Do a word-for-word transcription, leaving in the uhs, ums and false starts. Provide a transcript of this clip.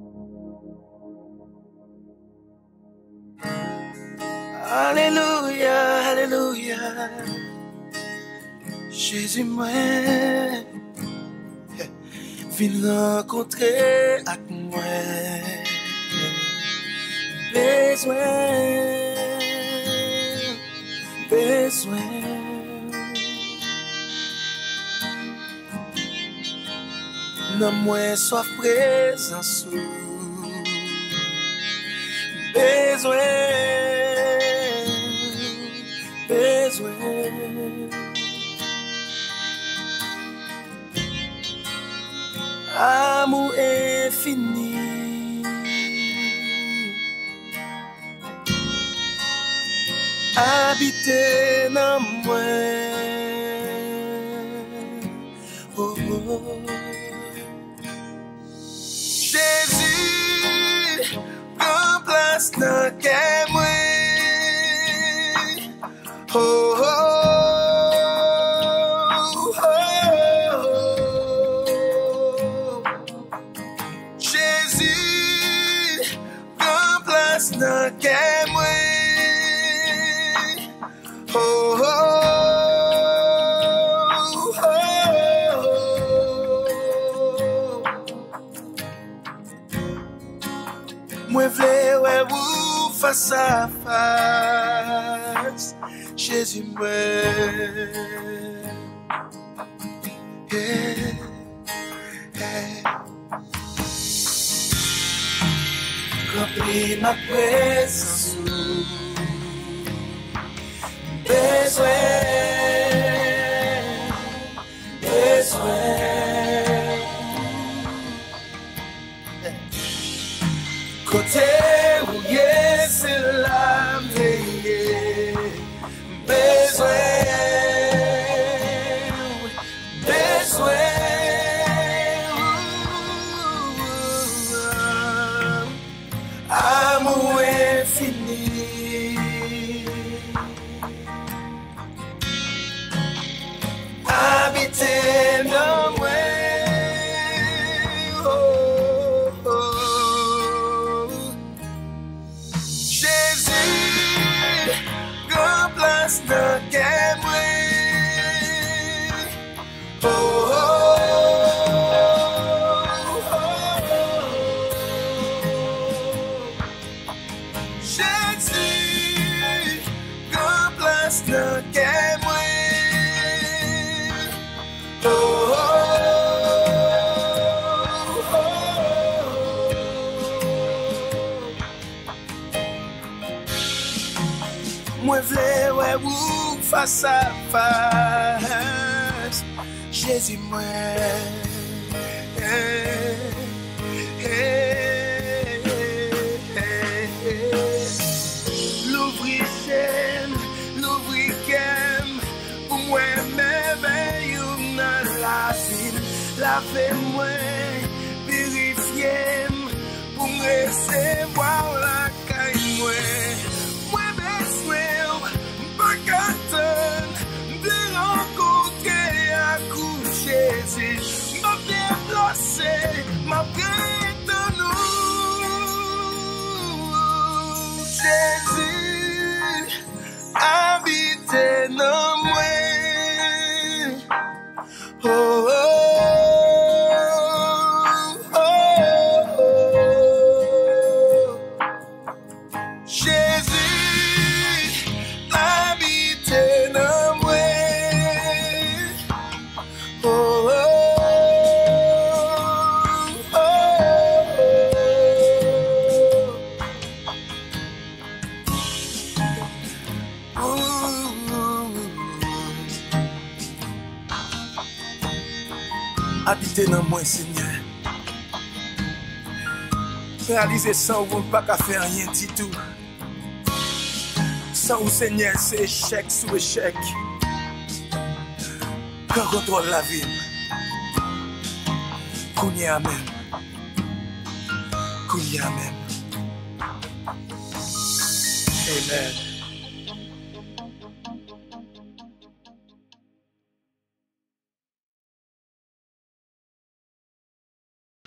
Alléluia, alléluia. Jésus moi viens rencontrer avec moi. Bezwen, bezwen. Nan mwen soif présence ou. Bezwen, bezwen. Amour infini. Habiter dans moi. Oh, oh. Jésus, prends place dans quel moi. Oh, oh, oh, oh. Jésus, prends place dans quel moi. Oh, oh, oh, oh. Moi vle ouais vous face à face, Jésus moi. Yeah, yeah. Remplis ma présence. Bezwen, bezwen. Côté où yes c'est la meilleure. Bezwen, bezwen. Amour infini. Habiter dans moi. Oh, oh. Jésus, grand place dans quel moi. Oh, oh, oh. Jésus, grand place dans quel moi. Oh, oh, oh, oh. Moi vle ouais ou face à face, Jésus moi. Hey, hey, hey, hey. L'ouvrir chaîne, l'ouvrir kem, pour moi merveille dans la ville, lavez-moi, purifiez-moi, pour recevoir la caille moi. Mwen bezwen, pas qu'attendre de rencontrer à coup Jésus. M'a déplacé, m'a prête en nous. Jésus, habitez dans moi. Oh, oh, oh, oh, oh. Jésus, habitez dans moi. Oh, oh, oh, oh, oh. Habitez dans moi, Seigneur. Réaliser sans vous, pas qu'à faire rien du tout. Sans vous, Seigneur, c'est échec sous échec. Quand contrôle la vie. Kounia même. Kounia même. Amen.